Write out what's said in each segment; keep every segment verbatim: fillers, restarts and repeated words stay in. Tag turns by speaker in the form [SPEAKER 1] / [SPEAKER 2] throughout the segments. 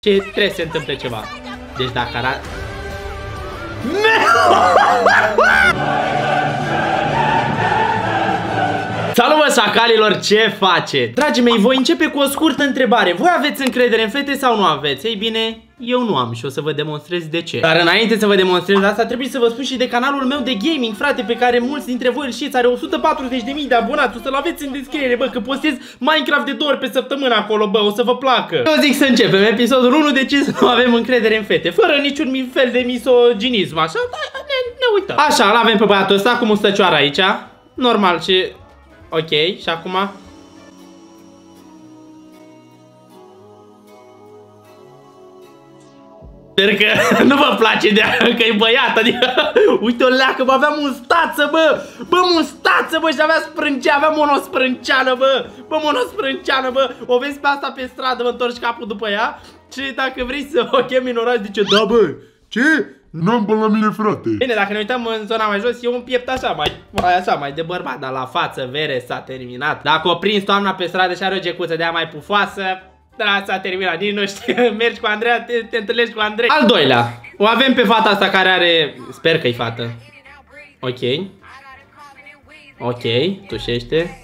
[SPEAKER 1] ce trebuie să se întâmple ceva. Deci dacă arată... Salut, mă, șacalilor, ce face? Dragii mei, voi începe cu o scurtă întrebare. Voi aveți încredere în fete sau nu aveți? Ei bine, eu nu am și o să vă demonstrez de ce. Dar înainte să vă demonstrez asta, trebuie să vă spun și de canalul meu de gaming, frate, pe care mulți dintre voi îl știți. Are o sută patruzeci de mii de abonați, o să-l aveți în descriere, bă, că postez Minecraft de două ori pe săptămână acolo, bă, o să vă placă. Eu zic să începem episodul unu, de ce să nu avem încredere în fete, fără niciun fel de misoginism, așa, ne, ne uităm. Așa, îl avem pe băiatul ăsta cu mustăcioară aici, normal și... Ok, și acum... Sper că nu vă place de că e băiat, adică... Uite o leacă, bă, avea mustață, bă! Bă, mustață, bă, și avea sprâncea, avea monosprânceană, bă! Bă, monosprânceană, bă! O vezi pe asta pe stradă, mă întorci capul după ea și dacă vrei să o chemi în oraș, zice, da, bă, ce?
[SPEAKER 2] N-am până la mine, frate.
[SPEAKER 1] Bine, dacă ne uităm în zona mai jos, e un piept așa, mai, mai așa, mai de bărbat, dar la față, vere, s-a terminat. Dacă o prins toamna pe stradă și are o gecuță de aia mai pufoasă, da, s-a terminat, nici nu știu, mergi cu Andreea, te, te întâlnești cu Andrei. Al doilea, o avem pe fata asta care are, sper că-i fată. Ok. Ok, tușește.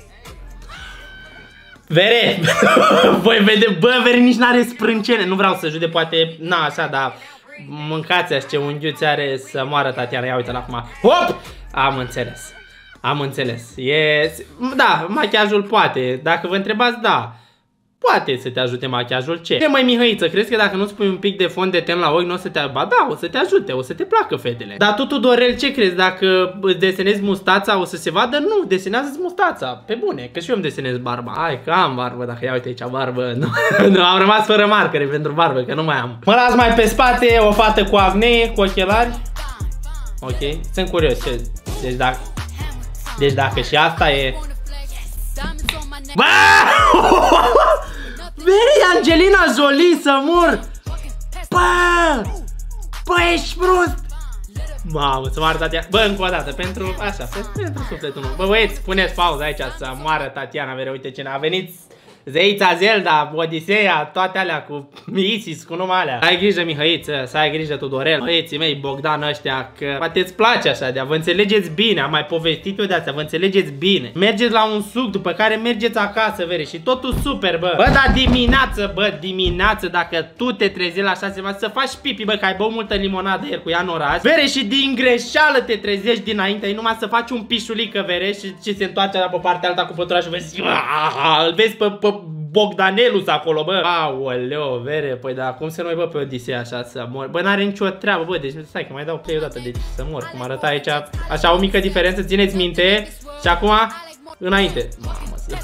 [SPEAKER 1] Vere! Voi vede, bă, Vere nici n-are sprâncene, nu vreau să jude, poate, na, așa, dar... Mâncați-aș ce unghiuți are să moară Tatiana. Ia uite-l acum. Hop! Am înțeles. Am înțeles. E... Da, machiajul poate. Dacă vă întrebați, da. Poate să te ajute machiajul. Ce? Ce, măi, Mihăiță, crezi că dacă nu-ți pui un pic de fond de ten la ochi, nu o să te... Ba da, o să te ajute, o să te placă fetele. Dar tu, Tudorel, ce crezi? Dacă îți desenezi mustața, o să se vadă? Nu, desenează-ți mustața. Pe bune, că și eu îmi desenez barba. Hai că am barbă, dacă ia uite aici barbă. Nu, nu, am rămas fără marcare pentru barbă, că nu mai am. Mă las mai pe spate, o fată cu acne, cu ochelari. Ok, sunt curios. Ce... Deci dacă... Deci dacă și asta e... Bă! Veri, Angelina Jolie, să mor! Bă! Bă, ești prost! Mamă, să moară Tatiana. Bă, încă o dată, pentru, așa, pentru sufletul meu. Bă, băieți, puneți pauză aici să moară Tatiana, Vere, uite cine a venit. Zeița Zelda, Odiseea, toate alea cu Isis, cu numai alea. Ai grijă, Mihăiță, să ai grijă, Tudorel. Băieții mei, Bogdan ăștia, că poate îți place așa de-a, vă înțelegeți bine, am mai povestit eu de astea, vă înțelegeți bine. Mergeți la un suc, după care mergeți acasă, Vere, și totul super, bă. Bă, dar dimineață, bă, dimineață, dacă tu te trezi la șase ceva, să faci pipi, bă, că ai băut multă limonadă ieri cu ea în oraș, Vere, și din greșeală te trezești dinainte, ai numai să faci un pișulică, Vere, și ce se întoarce la pe partea alta cu pătura și vezi, îl vezi pe, pe Bogdanelus acolo, bă. Aoleo, Vere, păi da, cum să nu-i, bă, pe Odiseea așa să mor? Bă, n-are nicio treabă, bă, deci stai că mai dau play o dată, deci să mor, cum arăta aici, așa o mică diferență, țineți minte. Și acum, înainte. Mamă, să...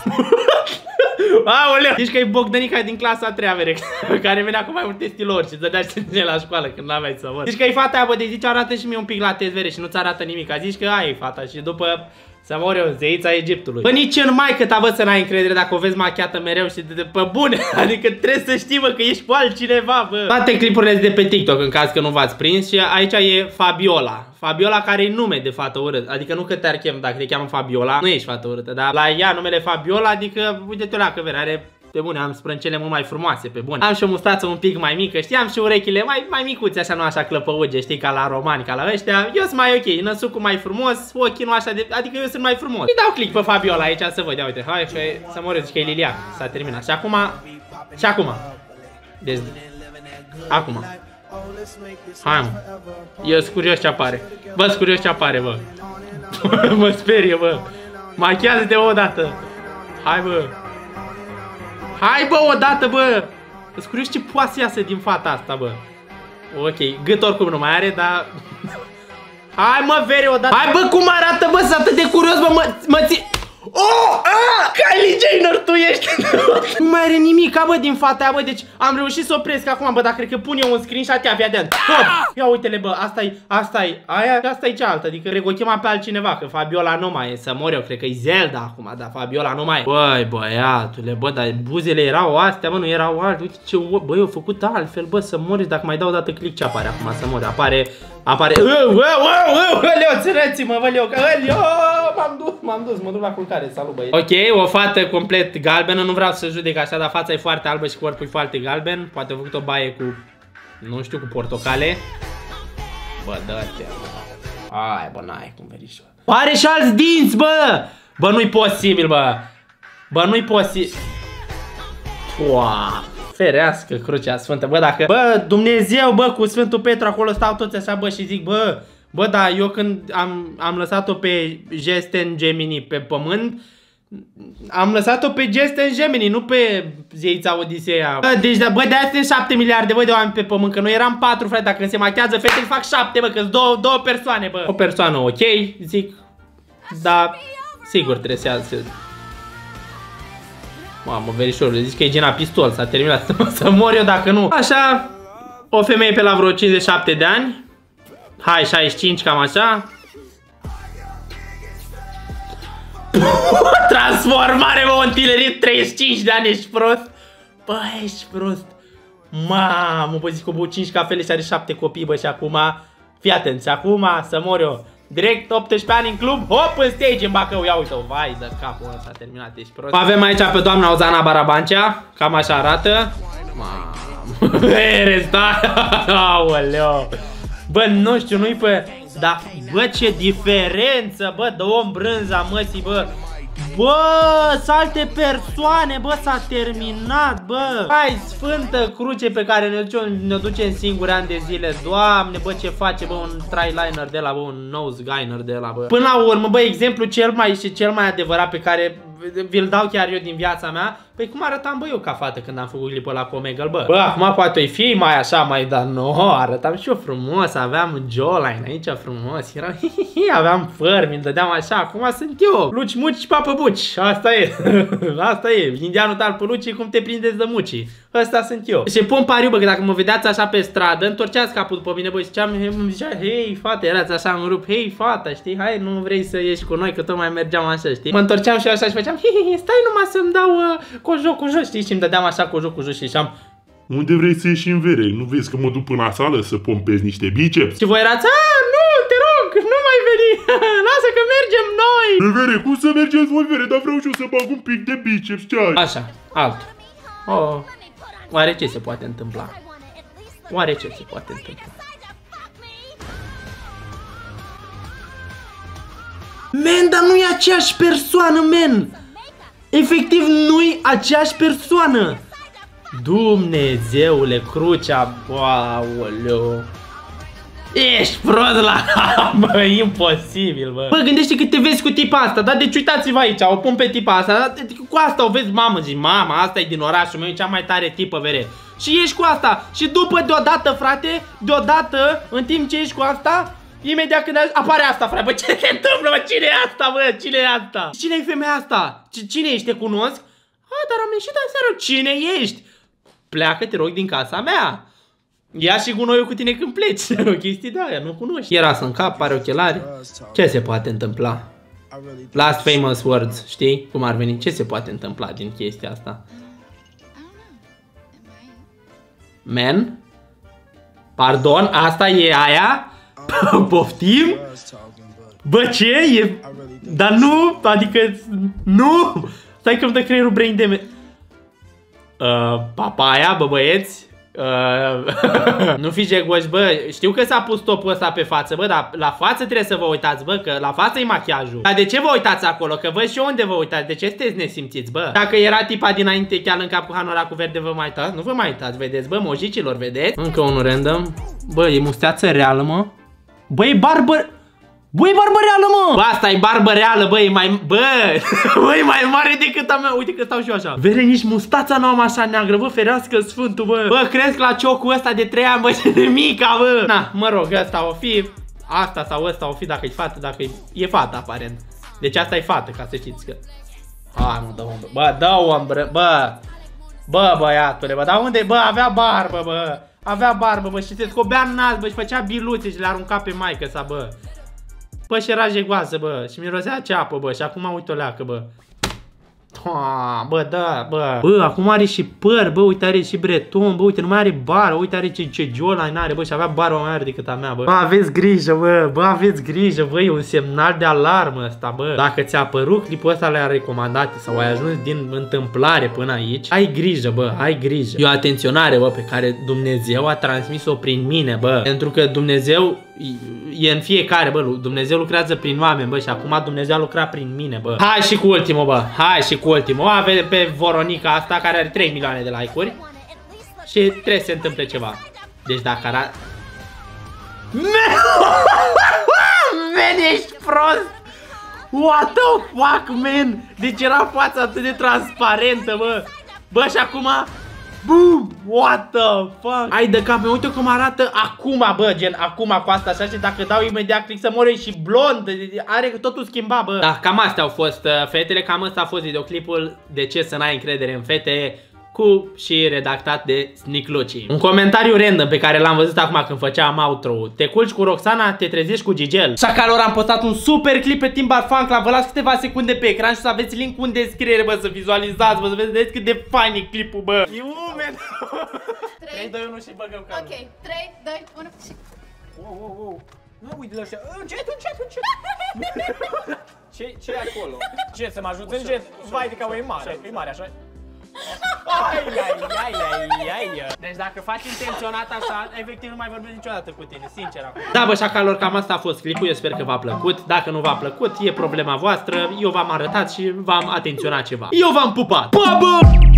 [SPEAKER 1] Aoleu! Zici că e Bogdanica din clasa a treia, Vere, care venea cu mai multe stilori și dădea și la școală când n-aveai să mor. Zici că e fata aia, bă, de zici, arată și mie un pic la test, Vere, și nu-ți arată nimic. Zici că aia e fata și după... Să mor eu, zeița Egiptului. Bă, nici în maică ta, bă, să n-ai încredere dacă o vezi machiată mereu și de, de pe bune. Adică trebuie să știi, bă, că ești cu altcineva, bă. Toate clipurile de pe TikTok, în caz că nu v-ați prins. Și aici e Fabiola. Fabiola care e nume de fată urâtă. Adică nu că te-ar chem, dacă te cheamă Fabiola, nu ești fată urâtă, dar la ea numele Fabiola, adică, uite-te la că, Vere, are... Pe bune, am sprâncele mult mai frumoase, pe bune. Am și o mustață un pic mai mică, știi, am și urechile mai, mai micuțe, așa, nu așa clăpăuge, știi, ca la romani, ca la ăștia. Eu sunt mai ok, năsucul mai frumos, ochii nu așa de... Adică eu sunt mai frumos. Îi dau click pe Fabiola aici să văd, ia uite, hai, că să mă zici că e Liliac, s-a terminat. Și acum, și acum. Deci, acum. Hai, mă. Eu sunt curios ce apare. Bă, sunt curios ce apare, bă. Mă sperie, bă. Machiază-te o dată. Hai, bă. Hai, bă, odată, bă! Îți curios ce poate să iasă din fata asta, bă. Ok, gât oricum nu mai are, dar... Hai, mă, Vere, odată! Hai, bă, cum arată, bă, sunt atât de curios, bă, mă, mă ții... Oh! Ah! Kylie Jenner, tu ești! Nu mai are nimic, bă, din fata aia, bă, deci am reușit să opresc acum, bă, dar cred că pun eu un screenshot, ia, fii atent. Ia uite-le, bă, asta-i, asta-i, aia, asta-i cealaltă, adică cred că o chema pe altcineva, că Fabiola nu mai e, să mor eu, cred că e Zelda acum, dar Fabiola nu mai e. Băi, băiatule, bă, dar buzele erau astea, bă, nu erau alte, uite ce, bă, eu făcut altfel, bă, să mori, dacă mai dau o dată click, ce apare acum, să mori, apare, apare, Leo, țineți-mă, bă, Leo, că, Leo, m-am dus. m-am dus, mă duc la culcare, salut băieți. Ok, o fată complet galbenă, nu vreau să judec așa, dar fața e foarte albă și corpul e foarte galben. Poate a făcut o baie cu, nu știu, cu portocale. Bă, dă-te. Hai, bă, n-ai cum verișor. Are și alți dinți, bă! Bă, nu-i posibil, bă. Bă, nu-i posibil. Uaa, ferească crucea sfântă, bă, dacă... Bă, Dumnezeu, bă, cu Sfântul Petru acolo stau toți așa, bă, și zic, bă... Bă, da, eu când am, am lăsat-o pe Gesten Gemini pe pământ, am lăsat-o pe Gesten Gemini, nu pe zeița Odiseea. Bă, deci, bă, de-aia sunt șapte miliarde, bă, de oameni pe pământ, că noi eram patru, frate, dacă se machează fetele fac șapte, bă, că-s două, două persoane, bă. O persoană, ok, zic, da, sigur trebuie să iasă. Mamă, verișorule, zici că e Gina Pistol, s-a terminat, să mor eu dacă nu. Așa, o femeie pe la vreo cincizeci și șapte de ani. Hai, șaizeci și cinci, cam așa. Transformare, mă, în tinerit, treizeci și cinci de ani, ești prost? Bă, ești prost. Mamă, bă, zic că o băut cinci cafele și are șapte copii, bă, și acum, fii atent, și acum să mor eu. Direct optsprezece ani în club, hop, în stage, în Bacău, ia uite-o, vai de capul ăsta, s-a terminat, ești prost. Avem aici pe doamna Ozana Barabancea, cam așa arată. Mamă, resta, aoleo. Bă, nu știu, nu-i pe... Dar, bă, ce diferență, bă, de om brânza măsii, bă. Bă, sunt alte persoane, bă, s-a terminat, bă. Hai, Sfântă Cruce pe care ne ducem, ne ducem singuri ani de zile. Doamne, bă, ce face, bă, un tryliner de la, bă, un nose liner de la, bă. Până la urmă, bă, exemplu cel mai și cel mai adevărat pe care vi-l dau chiar eu din viața mea. Păi cum arătam, bă, eu ca fată când am făcut clipul ăla cu Omegle, bă? Bă, acum poate o fi mai așa, mai, dar nu, arătam și eu frumos, aveam jawline aici frumos, era, hi, hi, hi, aveam făr, mi-l dădeam așa, acum sunt eu, luci, muci și papă buci, asta e, asta e, indianul tal pe luci, cum te prindeți de muci, ăsta sunt eu. Și pun pariu, bă, că dacă mă vedeați așa pe stradă, întorceați capul după mine, bă, ziceam, îmi zicea, hei, fată, erați așa în rup, hei, fată, știi, hai, nu vrei să ieși cu noi, că tot mai mergeam așa, știi? Mă întorceam și eu așa și făceam, hi, hi, hi, stai numai să-mi dau uh, cu joc, cu jos, știi? Și îmi dădeam așa cu joc, cu jos și ieșeam.
[SPEAKER 2] Unde vrei să ieși în vere? Nu vezi că mă duc până la sală să pompezi niște biceps?
[SPEAKER 1] Și voi erați, a, nu, te rog, nu mai veni, lasă că mergem noi.
[SPEAKER 2] Pe vere, cum să mergeți voi vere? Dar vreau și eu să bag un pic de biceps, ce ai?
[SPEAKER 1] Așa, altul. Oh, oare ce se poate întâmpla? Oare ce se poate întâmpla? Men, dar nu e aceeași persoană, men. Efectiv, nu-i aceeași persoană. Dumnezeule, Crucea, aoleu. Ești prost la... Bă, imposibil, bă. Bă, gândește că te vezi cu tipa asta, da? Deci uitați-vă aici, o pun pe tipa asta, da? Cu asta o vezi, mamă, zici, mama, asta e din orașul meu, e cea mai tare tipă, vere. Și ești cu asta. Și după, deodată, frate, deodată, în timp ce ești cu asta, imediat când apare asta, frate, bă, ce se întâmplă, bă, cine e asta, bă, cine e asta? Cine e femeia asta? Cine ești, te cunosc? A, dar am ieșit aseară, cine ești? Pleacă, te rog, din casa mea. Ia și gunoiul cu tine când pleci. O chestie de aia, nu cunoști. Era să în cap, pare ochelari. Ce se poate întâmpla? Last famous words, știi? Cum ar veni? Ce se poate întâmpla din chestia asta? Man? Pardon? Asta e aia? Poftim? Bă, ce? E... Dar nu, adică... Nu! Stai că-mi dă creierul brain damage. Uh, papaya, bă, băieți. Uh, nu fi jegoși, bă. Știu că s-a pus topul ăsta pe față, bă, dar la față trebuie să vă uitați, bă, că la față e machiajul. Dar de ce vă uitați acolo? Că văd și eu unde vă uitați. De ce sunteți nesimțiți, bă? Dacă era tipa dinainte chiar în cap cu hanoracul verde, vă mai uitați? Nu vă mai uitați, vedeți, bă, mojicilor, vedeți? Încă unul random. Bă, e musteață reală, mă. Bă, e barbă... Bă, e barbă reală, mă! Bă, asta e barbă reală, bă, e mai... Bă, bă, e mai mare decât a mea. Uite că stau și eu așa. Vere, nici mustața nu am așa neagră, bă, ferească Sfântul, bă. Bă, crezi la ciocul ăsta de trei ani, bă, ce de mica, bă. Na, mă rog, ăsta o fi... Asta sau ăsta o fi dacă e fată, dacă e... E fată, aparent. Deci asta e fată, ca să știți că... A, nu dă umbră. Bă, dă umbră, bă. Bă, băiatule, bă, dar unde? Bă, avea barbă, bă. Avea barbă, bă, și se scobea în nas, bă, și făcea biluțe și le arunca pe maică sa, bă. Bă, și era jegoasă, bă, și mirosea ceapă, bă, și acum uite o leacă, bă. Toa, bă, da, bă. Bă, acum are și păr, bă, uite, are și breton, bă, uite, nu mai are bară, uite, are ce, ce jawline are, bă, și avea bară mai mare decât a mea, bă. Bă, aveți grijă, bă, bă, aveți grijă, bă, e un semnal de alarmă ăsta, bă. Dacă ți-a apărut clipul ăsta le-a recomandat sau ai ajuns din întâmplare până aici, ai grijă, bă, ai grijă. E o atenționare, bă, pe care Dumnezeu a transmis-o prin mine, bă. Pentru că Dumnezeu e în fiecare, bă, Dumnezeu lucrează prin oameni, bă, și acum Dumnezeu a lucrat prin mine, bă. Hai și cu ultimul, bă, hai și cu ultimul. O avem pe Voronica asta care are trei milioane de like-uri și trebuie să se întâmple ceva. Deci dacă arată... Man, ești prost! What the fuck, man? Deci era fața atât de transparentă, bă. Bă, și acum... Boom! What the fuck? Ai de cap, uite cum arată acum, bă, gen acum cu asta așa și dacă dau imediat click să mor și blond, are totul schimbat, bă. Da, cam astea au fost uh, fetele, cam ăsta a fost videoclipul de ce să n-ai încredere în fete, cu și redactat de Sniclucci. Un comentariu random pe care l-am văzut acum când făceam outro. Te culci cu Roxana, te trezești cu Gigel. Șacalor, am postat un super clip pe Timbar Fan Club. Vă las câteva secunde pe ecran și să aveți link în descriere, bă, să vizualizați, bă, să vedeți cât de fain e clipul, bă. E umed. trei, doi, unu și băgăm calul.
[SPEAKER 3] Ok, trei, doi, unu și...
[SPEAKER 4] Wow, wow, wow. Nu uite de ăștia. Încet, încet, încet. Ce ce e acolo? Ce să mă ajut? Încet. Vai de ca o e mare. E mare așa. Ai, ai, ai, ai, ai.
[SPEAKER 1] Deci dacă faci intenționat așa, efectiv nu mai vorbesc niciodată cu tine, sincer acum. Da, bă, șacalor, cam asta a fost clipul, eu sper că v-a plăcut. Dacă nu v-a plăcut, e problema voastră, eu v-am arătat și v-am atenționat ceva. Eu v-am pupat. Pa, bă!